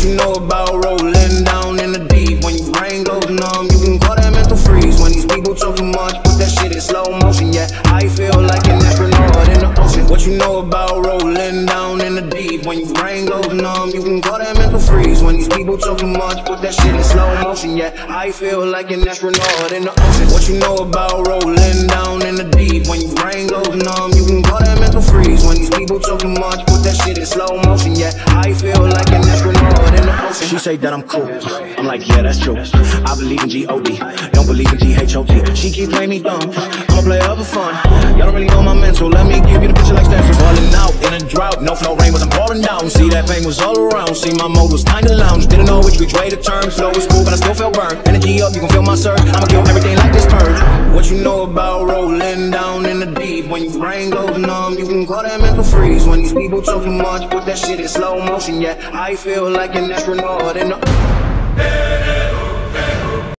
you know about rolling down in the deep? When your brain goes numb, you can call that mental freeze. When these people talk too much, put that shit in slow motion. Yeah, I feel like an astronaut in the ocean. What you know about rolling down in the deep? When your brain goes numb, you can call that mental freeze. When these people talk too much, put that shit in slow motion. Yeah, I feel like an astronaut in the ocean. What you know about rolling down in the deep? When your brain goes numb, you can call that mental freeze. When these people talk too much, put that shit in slow motion. Yeah, I feel like an astronaut in the ocean. She say that I'm cool, I'm like, yeah, that's true. I believe in G-O-D, don't believe in G-H-O-T. She keep playing me dumb, I'm a player for fun. Y'all don't really know my mental, let me give you the picture like Stanford. Falling out in a drought, no flow rain, but I'm pouring down. See that pain was all around, see my mode was kinda lounge. Didn't know which way to turn, flow was cool, but I still felt burned. Energy up, you can feel my surge, I'ma kill everything like this purge. What you know about rolling down in the deep? When your brain goes numb, you can call that mental freeze. When these people talk too much, put that shit in slow motion. Yeah, I feel like an astronaut in the